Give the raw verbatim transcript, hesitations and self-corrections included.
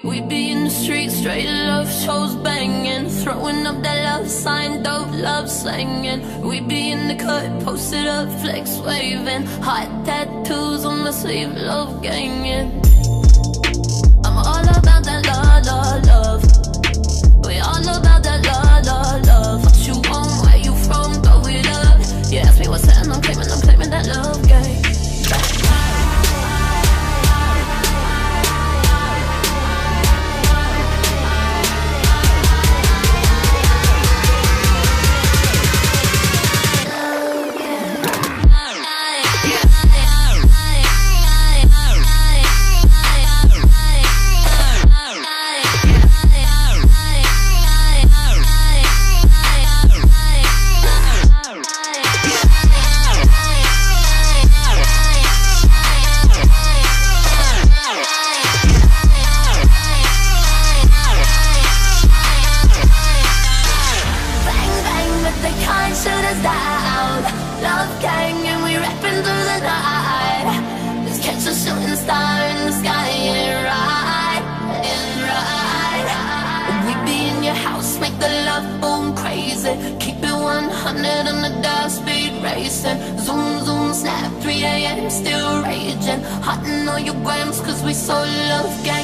We be in the streets, straight love shows banging, throwing up that love sign, dope love slanging. We be in the cut, posted up, flex waving, hot tattoos on my sleeve, love ganging. I'm all about that love, love, love. We all about that love, love, love. What you want, where you from, throw it up. You ask me what's happening, I'm claiming, I'm claiming that love game. Love gang and we rapping through the night. Let's catch a shooting star in the sky and ride, and ride. We be in your house, make the love boom crazy. Keep it one hundred on the dial, speed racing. Zoom, zoom, snap, three A M still raging. Hot in all your grams cause we so love gang.